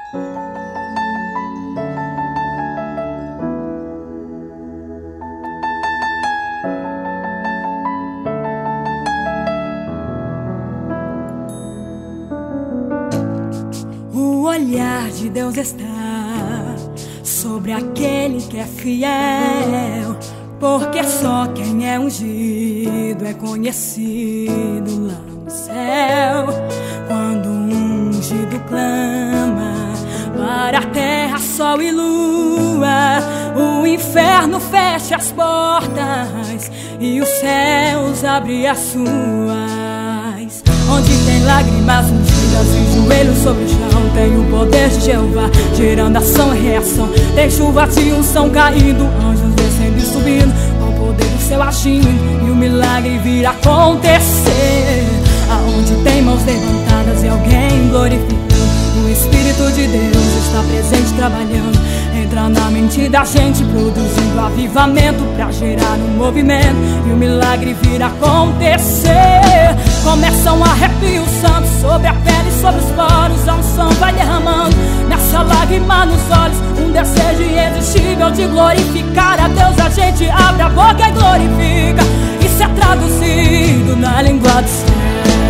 O olhar de Deus está sobre aquele que é fiel, porque só quem é ungido é conhecido lá no céu. Quando um ungido clama para a terra, sol e lua, o inferno fecha as portas e os céus abrem as suas. Onde tem lágrimas ungidas e joelhos sobre o chão, tem o poder de Jeová gerando ação e reação. Tem chuva de unção caindo, anjos descendo e subindo, com o poder do céu agindo, e o milagre vir acontecer. Aonde tem mãos levantadas e alguém glorificando, o Espírito de Deus está presente trabalhando. Entra na mente da gente, produzindo avivamento pra gerar um movimento e o milagre vir acontecer. Começa um arrepio santo sobre a pele, sobre os poros, a unção vai derramando. Nessa lágrima nos olhos, um desejo irresistível de glorificar a Deus. A gente abre a boca e glorifica. Isso é traduzido na língua do céu.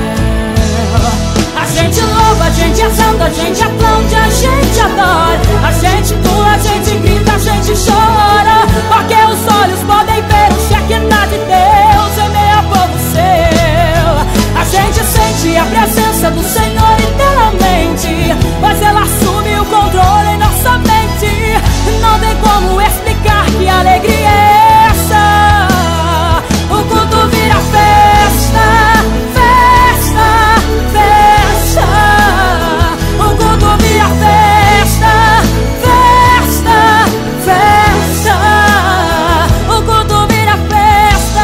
A gente louva, a gente exalta, a gente aplaude, a gente adora, a gente pula, a gente grita, a gente chora, porque os olhos podem ver o Shekinah de Deus em meio ao povo seu. A gente sente a presença do Senhor inteiramente, mas ela assume o controle em nossa mente. Não tem como explicar que alegria é essa. O culto vira festa, festa, festa. O culto vira festa, festa, festa. O culto vira festa.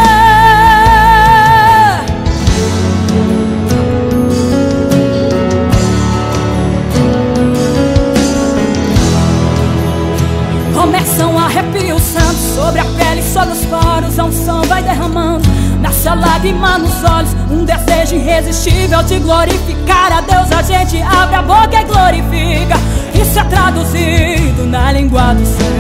Começa um arrepio santo sobre a pele, sobre os poros, a unção vai derramando. Nasce a lágrima nos olhos, um desejo irresistível de glorificar a Deus. A gente abre a boca e glorifica. Isso é traduzido na língua do céu.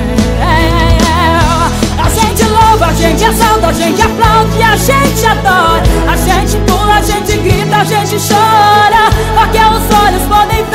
A gente louva, a gente exalta, a gente aplaude, a gente adora, a gente pula, a gente grita, a gente chora, porque os olhos podem